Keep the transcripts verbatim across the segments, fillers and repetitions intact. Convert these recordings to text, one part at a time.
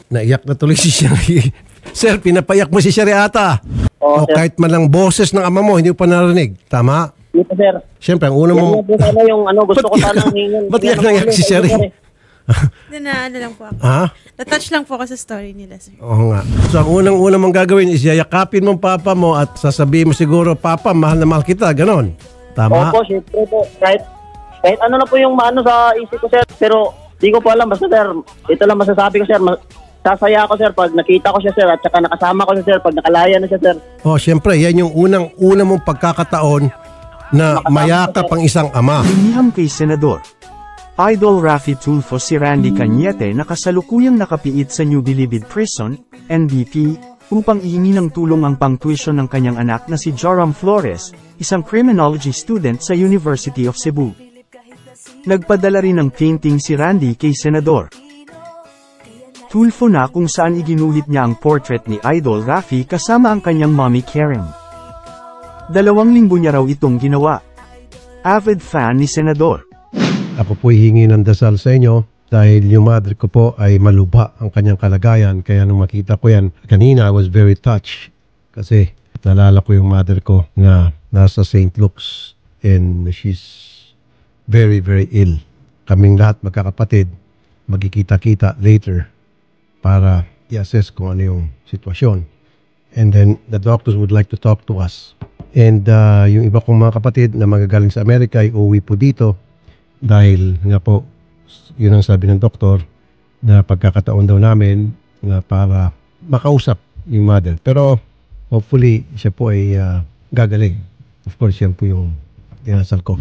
Naiyak na tuloy si Sherry. Sir, pinapayak mo si Sherry ata. Oo, O sir. kahit man lang boses ng ama mo, hindi mo pa narinig. Tama? Hindi po, sir. Siyempre, ang una Yan mo... nga po sana yung ano, gusto ko Ba't sana iyak- hingin. ba't iyak na iyak si Sherry? Na, na ano lang po ako. Ha? Na-touch lang po ako sa story nila, sir. Oo nga. So, ang unang-una mong gagawin is yayakapin mong papa mo at sasabihin mo siguro, Papa, mahal na mahal kita. Ganon. Tama? Opo, syempre po. Kahit, kahit ano na po yung maano sa isip ko, sir. Pero di ko po alam. Basta, sir, ito lang masasabi ko, sir. Mas, sasaya ako, sir, pag nakita ko siya, sir. At saka nakasama ko siya, sir. Pag nakalaya na siya, sir. Oh, siyempre, yan yung unang-una mong pagkakataon na mayakap ang isang ama. Liniham kay Senador Idol Raffy Tulfo si Randy Cañete na kasalukuyang nakapiit sa New Bilibid Prison, N B P, upang ihingi ng tulong ang pang-tuition ng kanyang anak na si Joram Flores, isang criminology student sa University of Cebu. Nagpadala rin ng painting si Randy kay Senador Tulfo na kung saan iginuhit niya ang portrait ni Idol Raffy kasama ang kanyang mommy Karen. Dalawang linggo niya raw itong ginawa. Avid fan ni Senador. Ako po hihingi ng dasal sa inyo dahil yung mother ko po ay malubha ang kanyang kalagayan. Kaya nung makita ko yan, kanina I was very touched kasi nalala ko yung mother ko na nasa Saint Luke's and she's very very ill. Kaming lahat magkakapatid, magkikita-kita later para i-assess kung ano yung sitwasyon. And then the doctors would like to talk to us. And uh, yung iba kong mga kapatid na magagaling sa Amerika ay uuwi po dito dahil nga po, yun ang sabi ng doktor na pagkakataon daw namin na para makausap yung mother. Pero hopefully siya po ay uh, gagaling. Of course, yan po yung dinasal ko.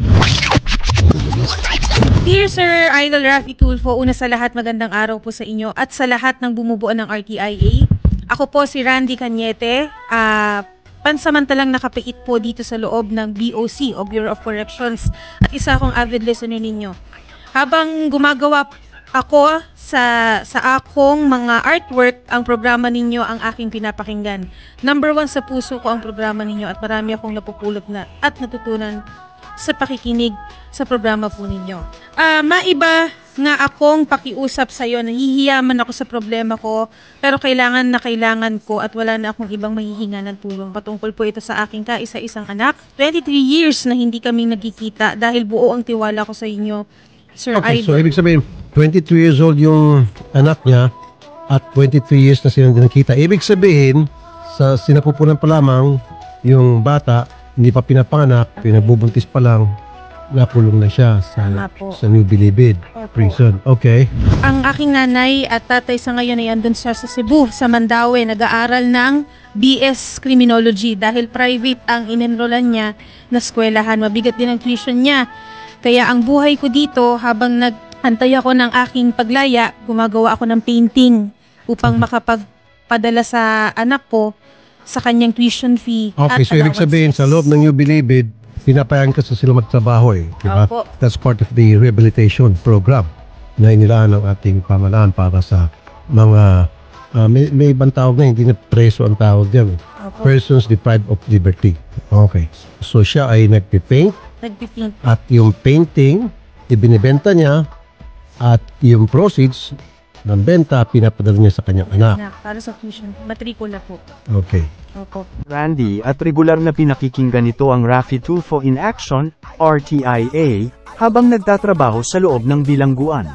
Dear Sir Idol Raffy Tulfo, una sa lahat magandang araw po sa inyo at sa lahat ng bumubuo ng R T I A. Ako po si Randy Cañete, uh, pansamantalang nakapiit po dito sa loob ng B O C o Bureau of Corrections at isa akong avid listener ninyo. Habang gumagawa ako sa sa akong mga artwork, ang programa ninyo ang aking pinapakinggan. Number one sa puso ko ang programa ninyo at marami akong napupulot na at natutunan sa pakikinig sa programa po ninyo. Uh, maiba nga akong pakiusap sa iyo, nahihiyaman ako sa problema ko, pero kailangan na kailangan ko at wala na akong ibang mahihinga ng tulong. Patungkol po ito sa aking kaisa-isang anak. twenty-three years na hindi kami nagkikita dahil buo ang tiwala ko sa inyo, Sir Okay, Idol. so ibig sabihin, twenty-two years old yung anak niya at twenty-three years na sila hindi nakita. Ibig sabihin, sa sinapupunan pa lamang, yung bata, hindi pa pinapanganak, pinabubuntis pa lang, nakulong na siya sa, Tama po. sa New Bilibid Prison. Okay. Ang aking nanay at tatay sa ngayon ay andun siya sa Cebu, sa Mandaue, nag-aaral ng B S Criminology dahil private ang inenrollan niya na eskwelahan. Mabigat din ang tuition niya. Kaya ang buhay ko dito, habang naghantay ako ng aking paglaya, gumagawa ako ng painting upang makapagpadala sa anak ko sa kanyang tuition fee. Okay, at so ibig sabihin, sa loob ng New Bilibid, pinapayagan ka sa sila magtrabaho eh. Diba? Opo. That's part of the rehabilitation program na inilaan ng ating pamalaan para sa mga, uh, may, may ibang tawag na, hindi na preso ang tawag diyan. Opo. Persons deprived of liberty. Okay. So siya ay nagpipaint Nagpipaint. at yung painting, ibinibenta niya at yung proceeds ng benta, pinapadala niya sa kanyang anak. Na, para sa tuition. Matrikula po. Okay. Opo. Randy at regular na pinakikinggan nito ang Raffy Tulfo in Action, R T I A, habang nagtatrabaho sa loob ng bilangguan.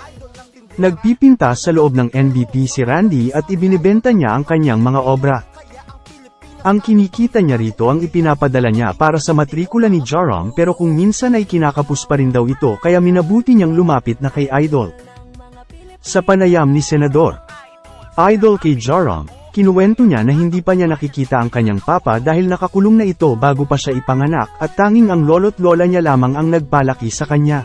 Nagpipinta sa loob ng N B P si Randy at ibinibenta niya ang kanyang mga obra. Ang kinikita niya rito ang ipinapadala niya para sa matrikula ni Joram, pero kung minsan ay kinakapos pa rin daw ito kaya minabuti niyang lumapit na kay Idol. Sa panayam ni Senador Idol kay Joram, kinuwento niya na hindi pa niya nakikita ang kanyang papa dahil nakakulong na ito bago pa siya ipanganak at tanging ang lolo't lola niya lamang ang nagpalaki sa kanya.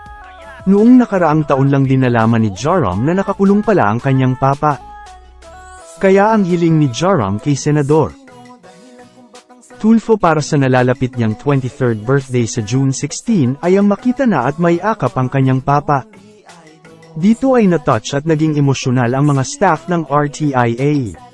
Noong nakaraang taon lang din nalaman ni Joram na nakakulong pala ang kanyang papa. Kaya ang hiling ni Joram kay Senador Tulfo para sa nalalapit niyang twenty-third birthday sa June sixteenth ay ang makita na at may akap ang kanyang papa. Dito ay na-touch at naging emosyonal ang mga staff ng R T I A.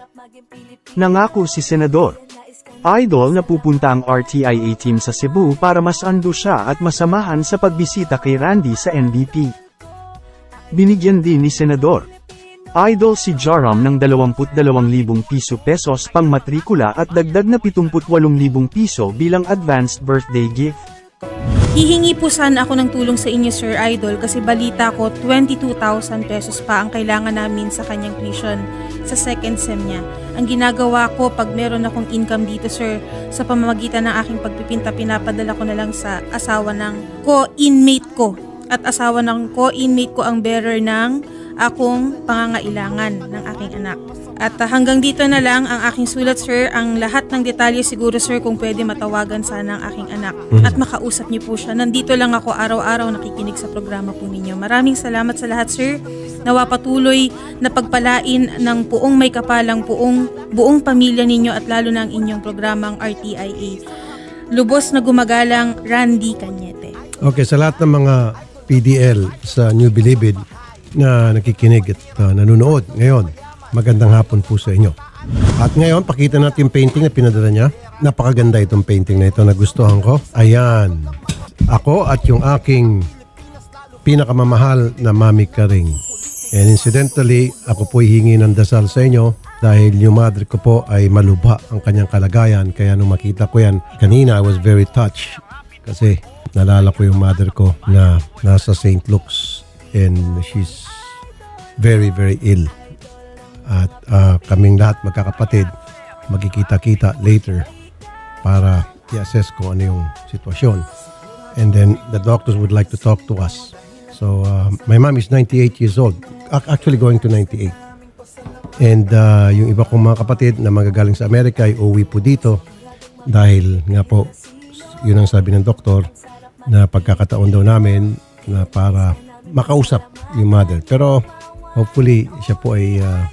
Nangako si Senador Idol na pupunta ang R T I A team sa Cebu para masando siya at masamahan sa pagbisita kay Randy sa N B P. Binigyan din ni Senador Idol si Joram ng dalawampu't dalawang libong piso pesos pang matrikula at dagdag na pitungput walong libong piso bilang advanced birthday gift. Hihingi po sana ako ng tulong sa inyo, Sir Idol, kasi balita ko twenty-two thousand pesos pa ang kailangan namin sa kanyang tuition sa second sem niya. Ang ginagawa ko pag meron akong income dito, sir, sa pamamagitan ng aking pagpipinta, pinapadala ko na lang sa asawa ng co-inmate ko. At asawa ng co-inmate ko ang bearer ng akong pangangailangan ng aking anak. At uh, hanggang dito na lang ang aking sulat, sir. Ang lahat ng detalye siguro, sir, kung pwede matawagan sana ang aking anak Mm-hmm. at makausap niyo po siya. Nandito lang ako araw-araw nakikinig sa programa po ninyo. Maraming salamat sa lahat, sir. Nawa patuloy na pagpalain ng puong may kapalang puong buong pamilya ninyo at lalo na ang inyong programang R T I A. Lubos na gumagalang, Randy Cañete. Okay, sa lahat ng mga P D L sa New Bilibid na nakikinig at uh, nanonood ngayon, magandang hapon po sa inyo. At ngayon, pakita natin yung painting na pinadala niya. Napakaganda itong painting na ito, nagustuhan ko. Ayan. Ako at yung aking pinakamamahal na Mami Karing. And incidentally, ako po hihingi ng dasal sa inyo dahil yung mother ko po ay malubha ang kanyang kalagayan. Kaya nung makita ko yan kanina, I was very touched. Kasi nalala ko yung mother ko na nasa Saint Luke's and she's very, very ill. At uh, kaming lahat magkakapatid magkikita-kita later para i-assess kung ano yung sitwasyon. And then the doctors would like to talk to us. So uh, my mom is ninety-eight years old, actually going to ninety-eight. And uh, yung iba kong mga kapatid na magagaling sa Amerika ay uwi po dito dahil nga po yun ang sabi ng doktor na pagkakataon daw namin na para makausap yung mother. Pero hopefully siya po ay uh,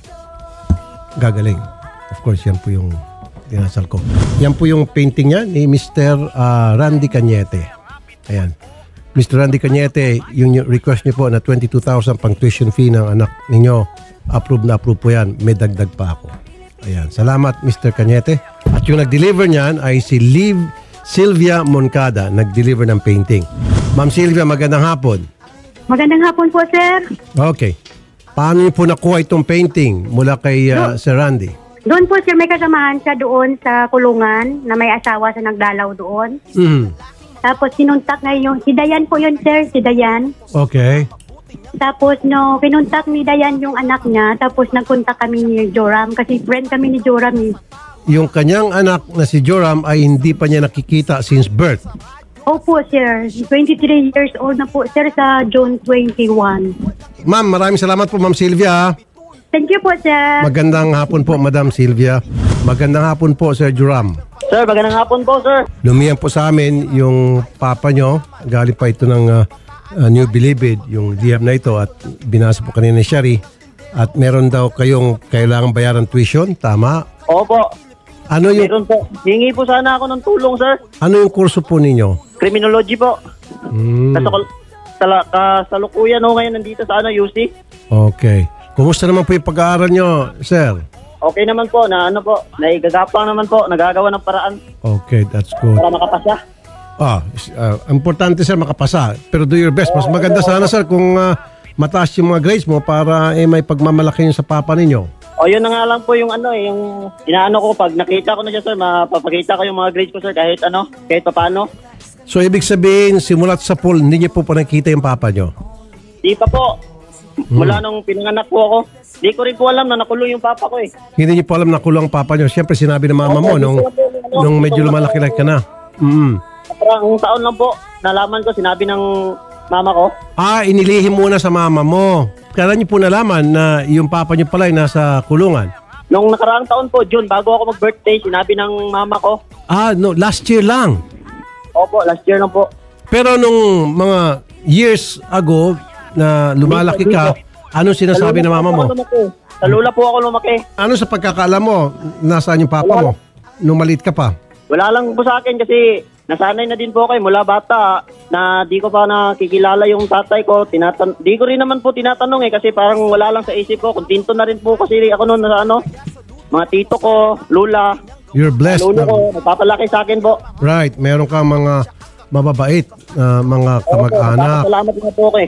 gagaling. Of course, yan po yung dinasal ko. Yan po yung painting niya ni Mister Uh, Randy Cañete. Ayan. Mister Randy Cañete, yung request niyo po na twenty-two thousand pang tuition fee ng anak ninyo, approve na approve po yan. May dagdag pa ako. Ayan. Salamat, Mister Cañete. At yung nag-deliver niyan ay si Liv Sylvia Moncada, nag-deliver ng painting. Ma'am Sylvia, magandang hapon. Magandang hapon po, sir. Okay. Paano niyo po nakuha itong painting mula kay uh, Sir Randy? Doon po, sir, may kasamahan siya doon sa kulungan na may asawa sa nagdalaw doon. Mm. Tapos sinuntak na yung, si Dayan po yun, sir, si Dayan. Okay. Tapos no, pinuntak ni Dayan yung anak niya, tapos nagpunta kami ni Joram, kasi friend kami ni Joram. Eh. Yung kanyang anak na si Joram ay hindi pa niya nakikita since birth. Opo, sir. twenty-three years old na po, sir, sa June twenty-one. Ma'am, maraming salamat po, Ma'am Sylvia. Thank you po, sir. Magandang hapon po, Madam Sylvia. Magandang hapon po, Sir Joram. Sir, magandang hapon po, sir. Lumiyan po sa amin yung papa nyo. Galing pa ito ng uh, uh, New Bilibid, yung liham na ito. At binasa po kanina ni Shari. At meron daw kayong kailangang bayaran tuition. Tama? Opo. Ano yung, Meron po. Hingi po sana ako ng tulong, sir. ano yung kurso po ninyo? Criminology po. Hmm. Kasukul, sala, kasalukuyan ho ngayon nandito sa ano, U C. Okay. Kumusta naman po yung pag-aaral nyo, sir? Okay naman po, na ano po, naigagapang naman po, nagagawa ng paraan Okay, that's good. para makapasa. Ah, uh, importante sir makapasa. Pero do your best. Mas maganda sana sir kung uh, mataas yung mga grades mo para eh, may pagmamalaki nyo sa papa ninyo. O yun na nga lang po yung ano eh, yung inaano ko, pag nakita ko na siya, sir, mapapakita ko yung mga grades ko, sir, kahit ano, kahit pa paano. So ibig sabihin, simulat sa pool, hindi niyo po pa nakikita yung papa nyo? Di pa po. Mula nung pinanganak po ako, di ko rin po alam na nakulong yung papa ko eh. Hindi niyo po alam na kulong ang papa nyo. Siyempre sinabi ng mama mo nung, nung medyo lumalaki-laki ka na. Mm. Parang taon lang po, nalaman ko, sinabi ng mama ko. Ah, inilihim muna sa mama mo. Kaya niyo po nalaman na yung papa nyo pala ay nasa kulungan. Nung nakaraang taon po, June, bago ako mag-birthday, sinabi ng mama ko. Ah, no, last year lang. Opo, last year lang po. Pero nung mga years ago na lumalaki ka, anong sinasabi ng mama mo? Sa lula po ako lumaki. Ano sa pagkakaalam mo, nasaan yung papa mo? Nung maliit ka pa? Wala lang po sa akin kasi nasanay na din po kayo mula bata na di ko pa nakikilala yung tatay ko. Tinatan di ko rin naman po tinatanong eh kasi parang wala lang sa isip ko. Kuntinto na rin po kasi ako noon na ano, mga tito ko, lula. You're blessed. Lolo Na, ko, nagpapalaki sa akin po. right, meron kang mga mababait na mga kamag-anak. Salamat na po ko eh.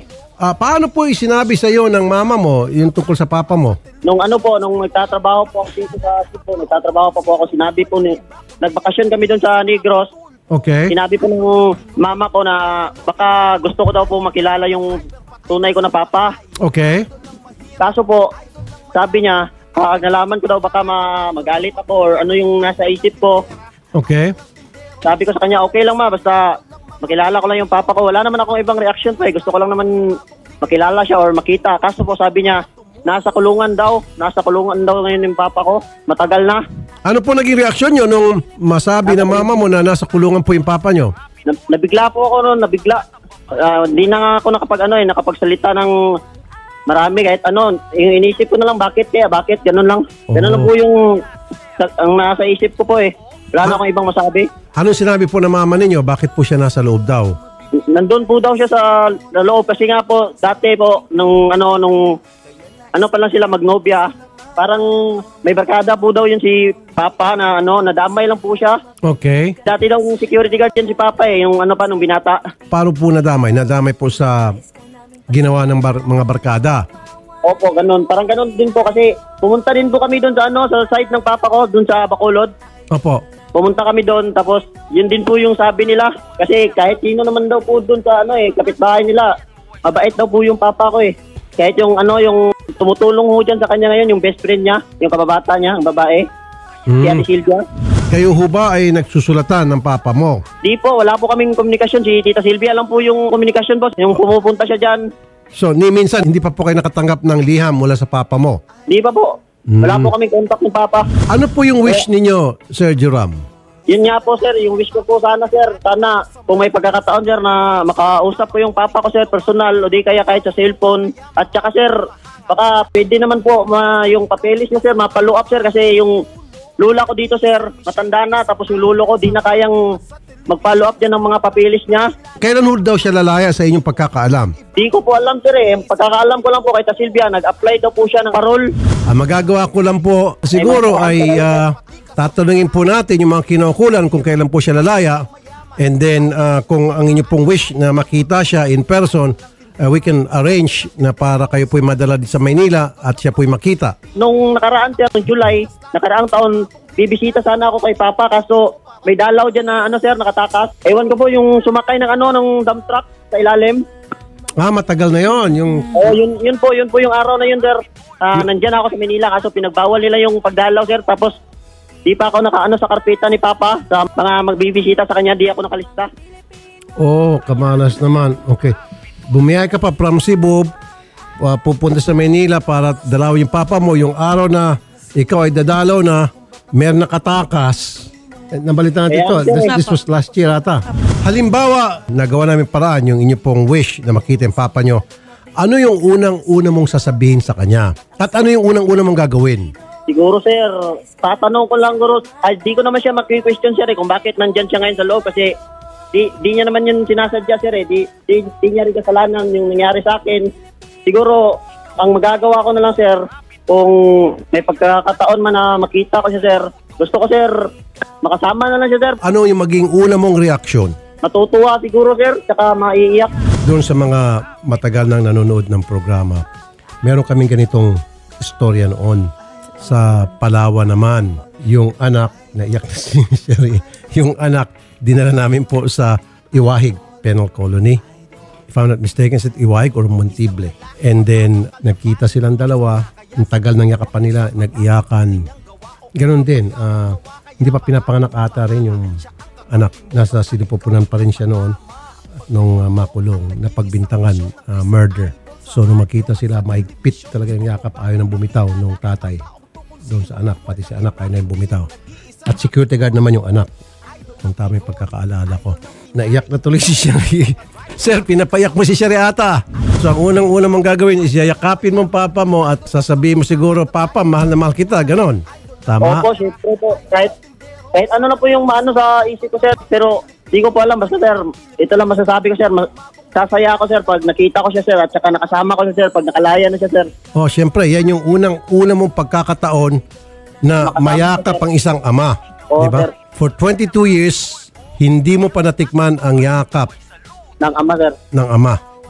Ah, paano po isinabi sa iyo ng mama mo yung tungkol sa papa mo? Nung ano po, nung nagtatrabaho po ako dito sa Cebu, nagtatrabaho pa po ako, sinabi po ni, nagbakasyon kami doon sa Negros. Okay. Sinabi po ng mama ko na baka gusto ko daw po makilala yung tunay ko na papa. Okay. Kaso po, sabi niya, pag nalaman ko daw baka ma magalit ako or ano yung nasa isip ko. Okay. Sabi ko sa kanya, okay lang ma, basta makilala ko lang yung papa ko. Wala naman akong ibang reaction pa eh. Gusto ko lang naman makilala siya or makita. Kaso po sabi niya, nasa kulungan daw. Nasa kulungan daw ngayon yung papa ko. Matagal na. Ano po naging reaksyon nyo nung masabi ng mama mo na nasa kulungan po yung papa nyo? Na- nabigla po ako noon, nabigla. Ah, Hindi na nga ako nakapag ano eh, nakapagsalita ng marami kahit ano. Yung inisip ko na lang, bakit kaya, bakit, ganun lang. Ganun Oh. lang po yung sa- ang nasa isip ko po eh. Wala na akong ibang masabi. Anong sinabi po ng mama ninyo? Bakit po siya nasa loob daw? Nandun po daw siya sa sa loob kasi nga po dati po nung ano nung ano pa lang sila magnobya, parang may barkada po daw yun si Papa na ano nadamay lang po siya. Okay. Dati daw yung security guard yan si Papa eh, yung ano pa nung binata. Paano po nadamay? Nadamay po sa ginawa ng bar- mga barkada. Opo, ganun. Parang ganun din po kasi pumunta din po kami doon sa ano sa site ng Papa ko doon sa Bacolod. Opo. Pumunta kami doon tapos yun din po yung sabi nila kasi kahit sino naman daw po doon sa ano eh kapitbahay nila mabait daw po yung papa ko eh. Kahit yung ano yung tumutulong ho dyan sa kanya ngayon yung best friend niya, yung kababata niya, ang babae. Si Hmm. Ate Silvia. Kayo ho ba ay nagsusulatan ng papa mo? Di po, wala po kaming komunikasyon. Si Tita Silvia lang po yung komunikasyon boss. Yung pumupunta siya dyan. So, ni minsan hindi pa po kayo nakatanggap ng liham mula sa papa mo. Di pa po. Wala po kaming contact ng papa. Ano po yung wish ninyo, Sir Joram? Yun nga po sir, yung wish ko po sana sir, sana kung may pagkakataon sir na makausap ko yung papa ko sir personal o di kaya kahit sa cellphone. At saka sir, baka pwede naman po ma, yung papeles niya sir, mapalo up sir kasi yung lula ko dito sir, matanda na tapos yung lulo ko di na kayang mag-follow up dyan ng mga papeles niya. Kailan ho daw siya lalaya sa inyong pagkakaalam? Di ko po alam sir eh, pagkakaalam ko lang po kay Ta Silvia, nag-apply daw po siya ng parol. Ang magagawa ko lang po siguro ay ah, tatanungin po natin yung mga kinaukulan kung kailan po siya lalaya. And then ah, kung ang inyo pong wish na makita siya in person, ah, we can arrange na para kayo po'y madala din sa Maynila at siya po'y makita. Nung nakaraan sir, noong July, nakaraang taon, bibisita sana ako kay Papa kaso may dalaw dyan na ano sir, nakatakas. Ewan ko po yung sumakay ng ano, ng dump truck sa ilalim. Ah, matagal na yon yung Oh, yun, yun po, yun po yung araw na yun sir. Ah, nandyan ako sa Manila kaso pinagbawal nila yung pagdalaw sir. Tapos di pa ako nakaano sa karpeta ni Papa sa mga magbibisita sa kanya, di ako nakalista. Oh, kamalas naman. Okay. Bumiyay ka pa from Cebu, uh, pupunta sa Manila para dalawin yung papa mo. Yung araw na ikaw ay dadalaw na, meron nakatakas. Eh, nabalita natin ito. Ayan, This, sir. this was last year ata. Halimbawa, nagawa namin paraan yung inyo pong wish na makita yung papa nyo. Ano yung unang-una mong sasabihin sa kanya? At ano yung unang-una mong gagawin? Siguro sir, tatanong ko lang guro, ay di ko naman siya mag-question sir eh, kung bakit nandyan siya ngayon sa loob kasi di, di niya naman yun sinasadya sir eh, di, di, di niya rin kasalanan yung nangyari sa akin. Siguro, ang magagawa ko na lang sir, kung may pagkakataon man na makita ko siya sir, gusto ko sir, makasama na lang siya sir. Ano yung maging una mong reaksyon? Matutuwa siguro sir, tsaka maiiyak. Doon sa mga matagal nang nanonood ng programa, meron kaming ganitong istorya noon. Sa Palawan naman, yung anak, naiyak na si Sherry, yung anak, dinala namin po sa Iwahig Penal Colony. If I'm not mistaken, sa Iwahig or Montible. And then, nagkita silang dalawa, ang tagal ng yakapan nila, nag-iyakan. Ganon din, ah, hindi pa pinapanganak ata rin yung anak. Nasa sinipupunan pa rin siya noon, nung uh, makulong, na pagbintangan, ah, murder. So, nung makita sila, maigpit talaga yung yakap, ayaw nang bumitaw nung tatay doon sa anak, pati si anak ayaw na yung bumitaw. At security guard naman yung anak. Kung tama yung pagkakaalala ko. Naiyak na tuloy si Sherry. Sir, pinapayak mo si Sherry ata. So, ang unang-unang mong gagawin is yayakapin mong papa mo at sasabihin mo siguro, Papa, mahal na mahal kita. Ganon. Tama? Opo, syempre po. Kahit, kahit ano na po yung maano sa isip ko, sir. Pero di ko po alam. Basta, sir, ito lang masasabi ko, sir. Mas, sasaya ako, sir, pag nakita ko siya, sir. At saka nakasama ko siya, sir, pag nakalaya na siya, sir. Oh, syempre, yan yung unang-una mong pagkakataon na Makasama mayakap ko, ang isang ama. Oo, Diba? sir. For twenty-two years, hindi mo pa natikman ang yakap Ng ama, sir. ng ama.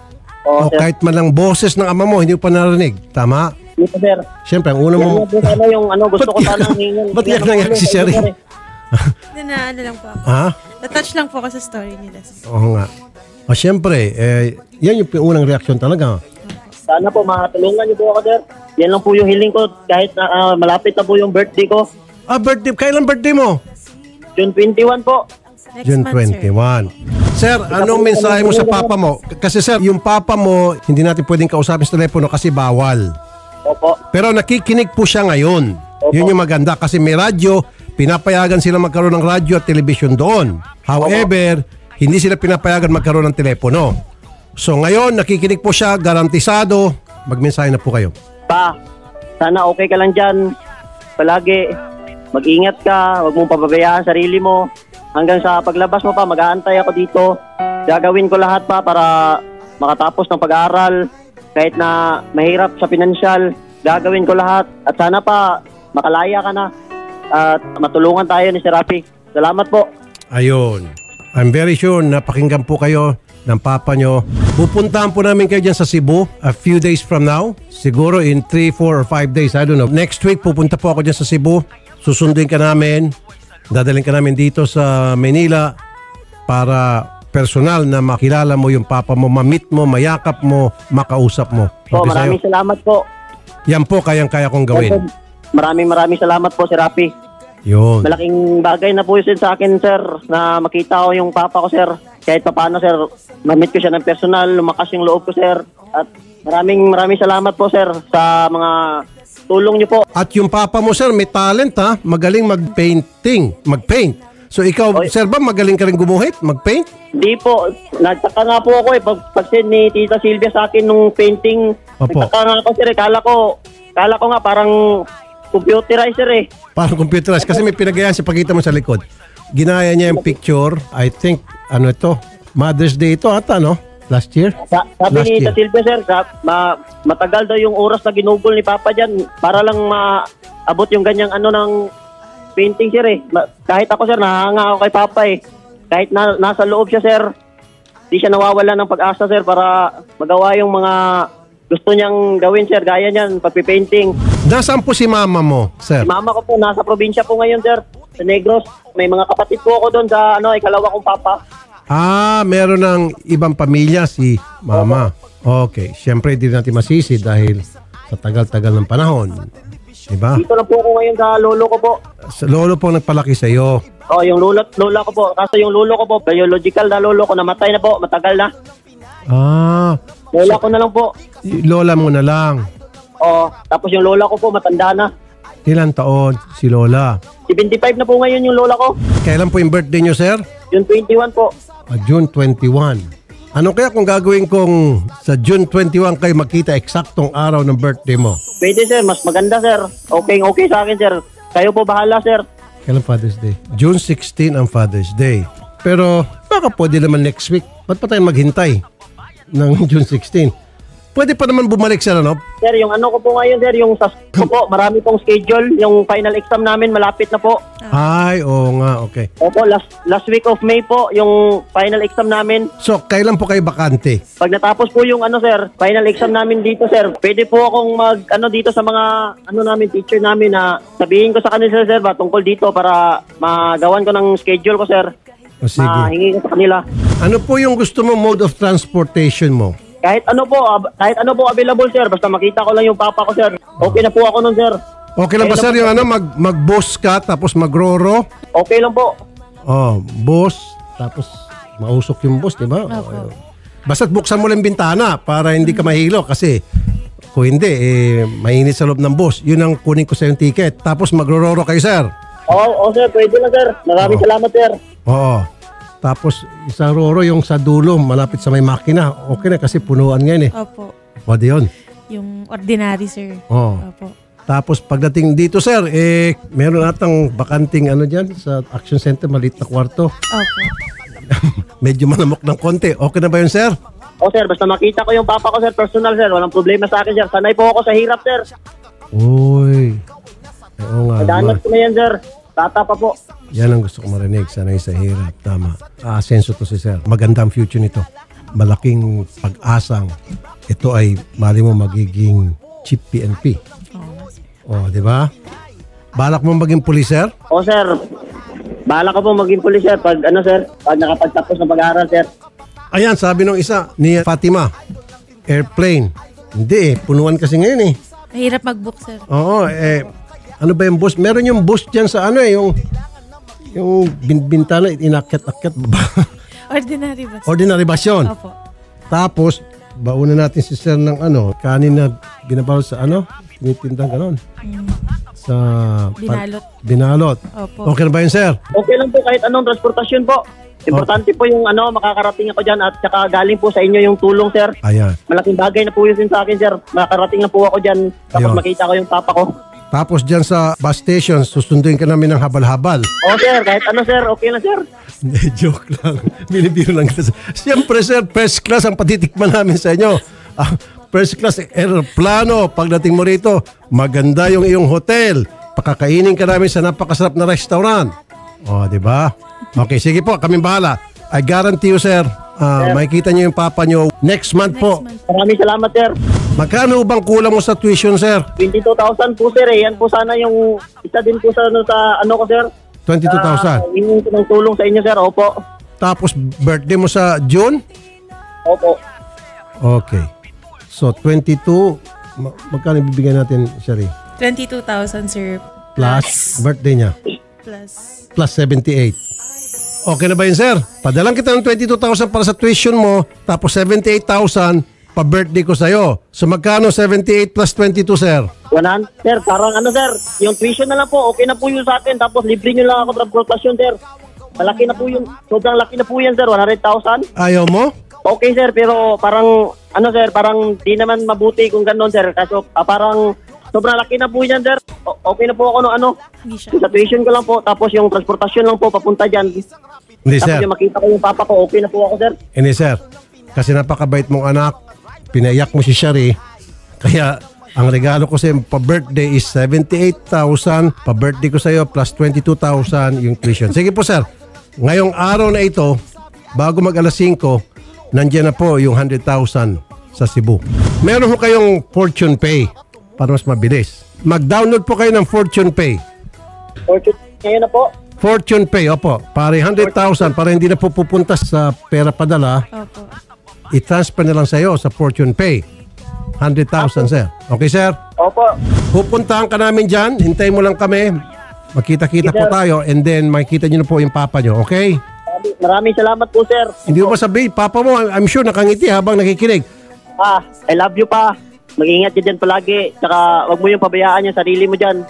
Oo, o sir. kahit man lang boses ng ama mo, hindi mo pa narinig. Tama? Hindi po, sir. Siyempre, ang una Yan mo... nga po sana yung ano, gusto ko sana hingin. Ba't yan nangyari si Sherry? Na ano lang po ako. Ha? Na-touch lang po ako sa story nila. Oo nga. O siyempre, eh, yan yung unang reaksyon talaga. Sana po makatulungan niyo po ako, sir. Yan lang po yung hiling ko kahit na ah, malapit na po yung birthday ko. Ah, birthday. Kailan birthday mo? June twenty-one po. Next June month, sir. twenty-one. Sir, anong mensahe mo sa papa mo? Kasi sir, yung papa mo, hindi natin pwedeng kausapin sa telepono kasi bawal. Opo. Pero nakikinig po siya ngayon. Yun yung maganda kasi may radyo, pinapayagan sila magkaroon ng radyo at television doon. However, hindi sila pinapayagan magkaroon ng telepono. So ngayon, nakikinig po siya, garantisado, magmensahe na po kayo. Pa, sana okay ka lang dyan. Palagi, mag-ingat ka, huwag mong pababayaan sarili mo. Hanggang sa paglabas mo pa, mag-aantay ako dito. Gagawin ko lahat pa para makatapos ng pag-aaral. Kahit na mahirap sa pinansyal, gagawin ko lahat. At sana pa, makalaya ka na. At matulungan tayo ni Sir Rafi. Salamat po. Ayun. I'm very sure na pakinggan po kayo ng papa nyo. Pupuntahan po namin kayo dyan sa Cebu a few days from now. Siguro in three, four, or five days. I don't know. Next week, pupunta po ako dyan sa Cebu. Susunduin ka namin. Dadaling ka namin dito sa Manila para personal na makilala mo yung papa mo, ma-meet mo, mayakap mo, makausap mo. Po, Okay maraming sa'yo? salamat po. Yan po kayang-kaya kong gawin. Maraming maraming salamat po, Sir Rafi. Yun. Malaking bagay na po yun sa akin, sir, na makita ko yung papa ko, sir. Kahit pa paano, sir, ma-meet ko siya ng personal, lumakas yung loob ko, sir. At maraming maraming salamat po, sir, sa mga tulong niyo po. At yung papa mo, sir, may talent ha. Magaling mag-painting. Mag-paint. So ikaw, Oy. sir ba, magaling ka rin gumuhit? Mag-paint? Di po, nagtaka nga po ako eh, pag, pag send ni Tita Silvia sa akin nung painting, Opo. nagtaka nga ako, sir, eh. Kala ko, kala ko nga parang computerizer eh. Parang computerized. Kasi may pinagayan siya, pakita mo sa likod. Ginaya niya yung picture. I think, ano ito? Mother's Day ito ata, no? Last year? Sa, sabi Last ni year. Tita Silvia, sir, sa, ma, matagal daw yung oras na ginugol ni Papa dyan para lang maabot yung ganyang ano ng painting, sir eh. Ma, kahit ako, sir, nahanga ako kay Papa eh. Kahit na, nasa loob siya, sir, di siya nawawala ng pag-asa, sir, para magawa yung mga gusto niyang gawin, sir. Gaya niyan, pagpipainting. Nasaan po si mama mo, sir? Si mama ko po, nasa probinsya po ngayon, sir, sa Negros. May mga kapatid po ako doon sa ano, ikalawa kong papa. Ah, meron ng ibang pamilya si mama. Okay. Siyempre, hindi natin masisi dahil sa tagal-tagal ng panahon. Diba? Dito lang po ako ngayon sa lolo ko po. Sa lolo po nagpalaki sa iyo. Oh, yung lola, lola ko po. Kaso yung lolo ko po, biological na lolo ko, namatay na po, matagal na. Ah, Lola ko na lang po. y- lola mo na lang. Oh, tapos yung lola ko po, matanda na. Ilan taon si lola? seventy-five na po ngayon yung lola ko. Kailan po yung birthday niyo, sir? Yung twenty-one po. Ah, June twenty-one. Ano kaya kung gagawin kong sa June twenty-one kayo makita eksaktong araw ng birthday mo? Pwede, sir. Mas maganda, sir. Okay, okay sa akin, sir. Kayo po bahala, sir. Kailan Father's Day? June sixteen ang Father's Day. Pero baka pwede naman next week. Ba't pa tayo maghintay ng June sixteen? Pwede pa naman bumalik, sir, ano? Sir, yung ano ko po ngayon, sir, yung sa school ko po, marami pong schedule. Yung final exam namin, malapit na po. Ay, oo nga, okay. Opo, last, last week of May po, yung final exam namin. So, kailan po kayo bakante? Pag natapos po yung ano, sir, final exam namin dito, sir, pwede po akong mag, ano, dito sa mga, ano namin, teacher namin na sabihin ko sa kanila, sir, ba, tungkol dito para magawan ko ng schedule ko, sir. O sige. Mahingi ko sa kanila. Ano po yung gusto mo mode of transportation mo? Kahit ano po, ab- kahit ano po available, sir, basta makita ko lang yung papa ko, sir. Okay na po ako nun, sir. Okay lang ba, sir, yung ano, mag, mag-boss ka tapos mag-roro? Okay lang po. Oh, boss, tapos mausok yung boss, di ba? Oh, basta't buksan mo lang bintana para hindi ka mahilo kasi kung hindi, eh, mainit sa loob ng boss. Yun ang kunin ko sa yung ticket. Tapos magro-roro kayo, sir. Oo, oh, sir, pwede na, sir. Maraming Oo. salamat, sir. Oo. Tapos isang roro yung sa dulo, malapit sa may makina. Okay na kasi punuan ngayon eh. Opo. Pwede yun. Yung ordinary, sir. Oo. Opo. Tapos pagdating dito, sir, eh, meron atang bakanting ano dyan sa Action Center, maliit na kwarto. Opo. Medyo malamok ng konti. Okay na ba yun, sir? O, sir, basta makita ko yung papa ko, sir, personal, sir. Walang problema sa akin, sir. Sanay po ako sa hirap, sir. Uy. Oo nga. Danas ko na yan, sir. Tata pa po. Yan ang gusto ko marinig. Sanay sa hirap. Tama. Aasenso to si sir. Maganda ang future nito. malaking pag-asang ito ay mali mo magiging chief P N P. Oh, di ba? Balak mo maging pulis, sir? O sir, bahala ko po maging pulis sir pag ano sir, pag nakapagtapos ng pag-aaral sir. Ayan, sabi nung isa ni Fatima, airplane. Hindi eh, punuan kasi ngayon eh. Mahirap mag-book, sir. Oo, eh, ano ba yung bus? Meron yung bus dyan sa ano eh, yung, yung bin bintana, inakyat-akyat ba? Ordinary bus. Ordinary bus yun. Opo. Tapos, bauna natin si sir ng ano, kanin na binabawal sa ano, tinitinda ganon. Mm. Sa Binalot. Binalot. Opo. Okay na ba yun, sir? Okay lang po kahit anong transportasyon po. Importante po yung ano, makakarating ako dyan at saka galing po sa inyo yung tulong sir. Ayan. Malaking bagay na po yun sa akin sir. Makakarating na po ako dyan tapos Ayun. makita ko yung papa ko. Tapos dyan sa bus station, susunduin ka namin ng habal-habal. O sir, kahit ano sir, okay lang sir. Hindi, joke lang. Binibiro lang kita. Siyempre, sir, first class ang patitikman namin sa inyo. Ah, first class aeroplano. Pagdating mo rito, maganda yung iyong hotel. Pakakainin ka namin sa napakasarap na restaurant. O, di ba? Okay, sige po, kami bahala. I guarantee you, sir, uh, makikita niyo yung papa niyo next month po. Maraming salamat sir. Magkano bang kulang mo sa tuition, sir? twenty-two thousand po sir eh. Yan po sana yung isa din po sa ano, sa, ano ko sir. twenty-two thousand. Uh, yung ng tulong sa inyo sir, opo. Tapos birthday mo sa June? Opo. Okay. So, twenty-two. Ma- magkano bibigyan natin, Shari? twenty-two thousand, sir. Plus, birthday niya. Plus. Plus seventy-eight. Okay na ba yun, sir? Padalang kita ng twenty-two thousand para sa tuition mo, tapos seventy-eight thousand pa-birthday ko sa'yo. So, magkano seventy-eight plus twenty-two, sir? one hundred. Sir, parang ano sir, yung tuition na lang po, okay na po yun sa akin. Tapos libre nyo lang ako transportasyon sir. Malaki na po yun, sobrang laki na po yan sir, one hundred thousand. Ayaw mo? Okay sir, pero parang, ano sir, parang di naman mabuti kung gano'n sir. Kasi ah, parang sobrang laki na po yan sir. O- okay na po ako no, ano, Hindi siya. sa tuition ko lang po. Tapos yung transportasyon lang po, papunta dyan. Hindi, Tapos sir. yung makita ko yung papa ko, okay na po ako sir. Hindi, sir. Kasi napakabait mong anak. Pinaiyak mo si Shari. Kaya, ang regalo ko sa pa-birthday is seventy-eight thousand. Pa-birthday ko sa iyo plus twenty-two thousand yung tuition. Sige po, sir. Ngayong araw na ito, bago mag alas singko, nandiyan na po yung one hundred thousand sa Cebu. Meron po kayong Fortune Pay para mas mabilis. Mag-download po kayo ng Fortune Pay. Fortune, ngayon na po. Fortune Pay, opo. Para one hundred thousand, para hindi na po pupunta sa pera padala, Opo. i-transfer na lang sa iyo sa Fortune Pay. one hundred thousand, sir. Okay, sir? Opo. Pupuntahan ka namin dyan. Hintayin mo lang kami. Makita-kita po tayo and then makikita nyo na po yung papa nyo. Okay? Maraming, maraming salamat po sir. Hindi mo masabi, papa mo, I'm sure nakangiti habang nakikinig. Ah, I love you pa. Mag-ingat ka dyan palagi. Tsaka wag mo yung pabayaan yung sarili mo dyan.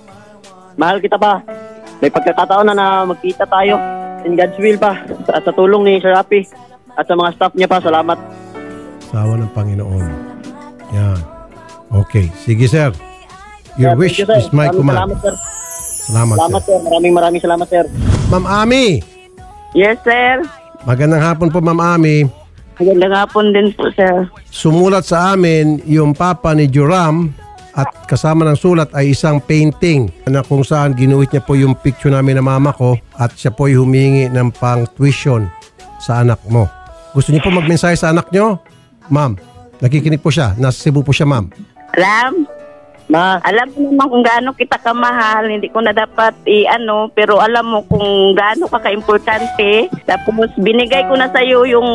Mahal kita pa. May pagkakataon na na magkita tayo. In God's will pa. At sa tulong ni Sir Rafi. At sa mga staff niya pa. Salamat. Sawa ng Panginoon. Yan. Okay. Sige, sir. Your Sir, wish thank you, sir. is my Maraming command. Salamat, sir. Salamat, Salamat, sir. sir. Maraming maraming salamat, sir. Ma'am Ami. Yes, sir. Magandang hapon po, Ma'am Ami. Magandang hapon din po, sir. Sumulat sa amin yung papa ni Joram at kasama ng sulat ay isang painting na kung saan ginuhit niya po yung picture namin ng mama ko at siya po ay humingi ng pang tuition sa anak mo. Gusto niyo po magmensahe sa anak niyo? Ma'am, nakikinig po siya. Nasa Cebu po siya, ma'am. Alam, Ma, alam mo naman kung gaano kita kamahal. Hindi ko na dapat i-ano, pero alam mo kung gaano ka ka-importante. Tapos binigay ko na sa'yo yung,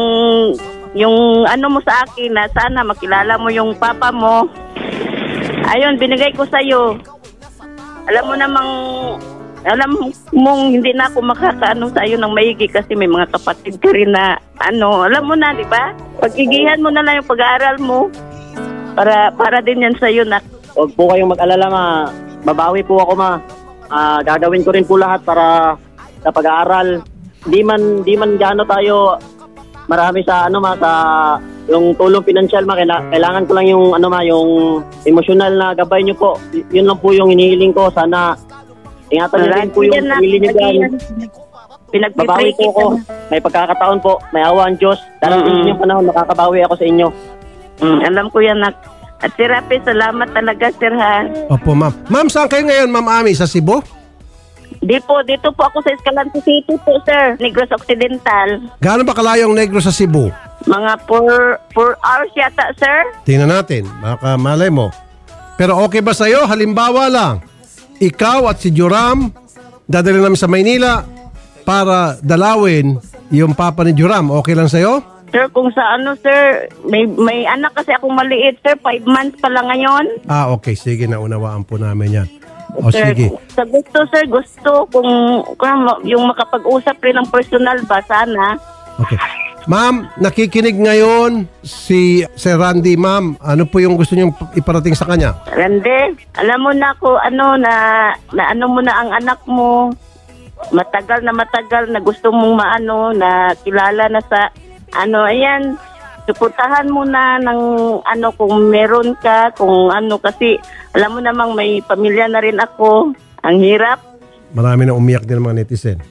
yung ano mo sa akin na sana makilala mo yung papa mo. Ayun, binigay ko sa'yo. Alam mo namang, alam mong hindi na ako makakaano sa'yo ng maigi kasi may mga kapatid ka rin na ano, alam mo na, di ba? Pagigihan mo na lang yung pag-aaral mo para para din yan sa'yo na. huwag po kayong mag-alala, ma. Babawi po ako, ma. Ah, gagawin ko rin po lahat para sa pag-aaral. Di man, di man gaano tayo marami sa ano ma sa yung tulong pinansyal ma Kaila, kailangan ko lang yung ano ma yung emosyonal na gabay niyo po. Y- yun lang po yung hinihiling ko, sana ingatan niyo din po yung sarili niyo dyan. Babawi po ako, may pagkakataon po, may awa ang Diyos. Darating Mm-mm. yung panahon, makakabawi ako sa inyo. Mm, alam ko yan, nak. At si Rapi, salamat talaga, sir, ha. Opo, ma'am. Ma'am, saan kayo ngayon, Ma'am Ami? Sa Cebu? Di po, dito po ako sa Escalante City po, sir. Negros Occidental. Gaano ba kalayo ang Negros sa Cebu? Mga four hours yata, sir. Tingnan natin, baka malay mo. Pero okay ba sa'yo? Halimbawa lang, ikaw at si Joram, dadalhin namin sa Maynila para dalawin yung papa ni Joram. Okay lang sa'yo? Sir, kung sa ano, sir, may, may anak kasi akong maliit, sir. Five months pa lang ngayon. Ah, okay. Sige, naunawaan po namin yan. O Sir, sige. sa gusto, sir, gusto kung, kung yung makapag-usap rin ng personal ba, sana. Okay. Ma'am, nakikinig ngayon si Sir Randy. Ma'am, ano po yung gusto niyong iparating sa kanya? Randy, alam mo na ko, ano, na, na ano mo na ang anak mo. Matagal na matagal na gusto mong maano, na kilala na sa, ano, ayan, suportahan mo na ng, ano, kung meron ka, kung ano, kasi, alam mo namang may pamilya na rin ako. Ang hirap. Marami na umiyak din ng mga netizen.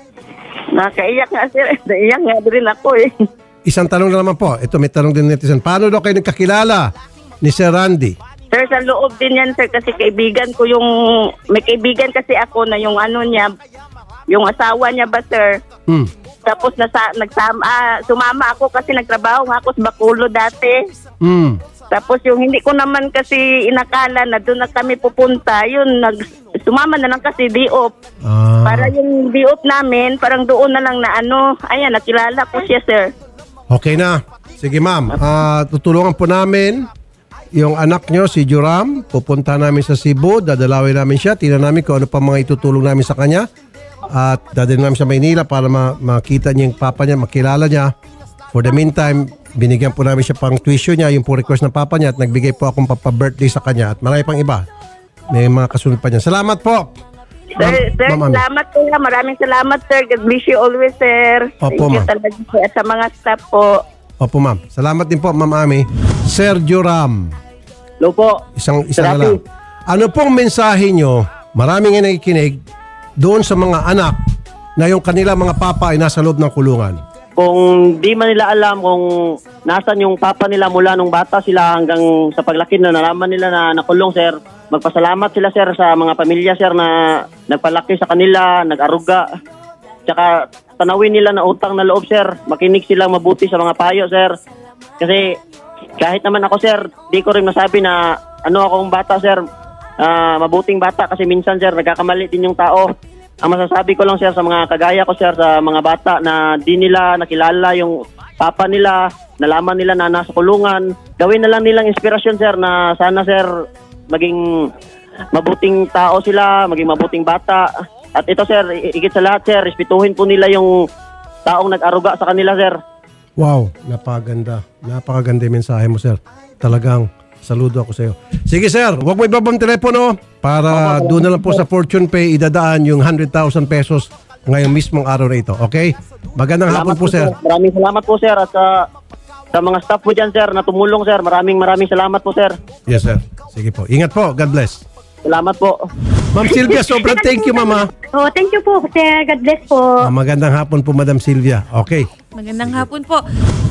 Nakaiyak nga, sir. Naiyak nga rin ako, eh. Isang tanong na naman po. Ito, may tanong din ng netizen. Paano daw kayo nagkakilala ni Sir Randy? Sir, sa loob din yan, sir, kasi kaibigan ko yung, may kaibigan kasi ako na yung ano niya, yung asawa niya ba, sir? Hmm. Tapos nasa, nagsama, ah, sumama ako kasi nagtrabaho nga ako sa Bacolod dati. Hmm. Tapos yung hindi ko naman kasi inakala na doon na kami pupunta, yun, nag, sumama na lang kasi D-O P. Ah. Para yung D-O P namin, parang doon na lang na ano, ayan, nakilala ko siya, sir. Okay na. Sige ma'am, Ah, tutulungan po namin yung anak nyo, si Joram. Pupunta namin sa Cebu, dadalawin namin siya. Tingnan namin kung ano pa mga itutulong namin sa kanya. At dadalhin namin sa Maynila para ma- makita niya yung papa niya, makilala niya. For the meantime, binigyan po namin siya pang tuition niya, yung po request ng papa niya, at nagbigay po akong papa-birthday sa kanya at marami pang iba. May mga kasunod pa niya. Salamat po. Sir, Ma'am- sir Ma'am Ami. salamat po. Maraming salamat, sir. God bless you always, sir. Opo, Thank you ma'am. talaga, sir, at sa mga staff po. Opo ma'am. Salamat din po Ma'am Ami. Sir Joram, Hello po. isang isa na Sir lang. Rafi. Ano pong mensahe nyo, maraming nga nakikinig, doon sa mga anak na yung kanila mga papa ay nasa loob ng kulungan? Kung di man nila alam kung nasan yung papa nila mula nung bata sila hanggang sa paglaki na nalaman nila na nakulong, sir, magpasalamat sila, sir, sa mga pamilya, sir, na nagpalaki sa kanila, nag-aruga. Tsaka tanawin nila na utang na loob, sir. Makinig sila mabuti sa mga payo, sir. Kasi kahit naman ako, sir, di ko rin masabi na ano akong bata, sir, ah, mabuting bata, kasi minsan, sir, nagkakamali din yung tao. Ang masasabi ko lang, sir, sa mga kagaya ko, sir, sa mga bata na di nila nakilala yung papa nila, nalaman nila na nasa kulungan, gawin na lang nilang inspirasyon, sir, na sana, sir, maging mabuting tao sila, maging mabuting bata. At ito, sir, higit sa lahat, sir, respetuhin po nila yung taong nag-aruga sa kanila, sir. Wow, napakaganda. Napakaganda yung mensahe mo, sir. Talagang saludo ako sa iyo. Sige, sir, huwag mo ibabang telepono para doon na lang po sa Fortune Pay idadaan yung one hundred thousand pesos ngayong mismong araw na ito. Okay? Magandang hapon po, sir. Maraming salamat po, sir, at sa, sa mga staff po dyan, sir, na tumulong, sir. Maraming maraming salamat po, sir. Yes, sir. Sige po. Ingat po. God bless. Salamat po. Ma'am Sylvia, sobrang thank you, mama. Oh, thank you po, sir. God bless po. Ah, magandang hapon po, Madam Sylvia. Okay. Magandang hapon po.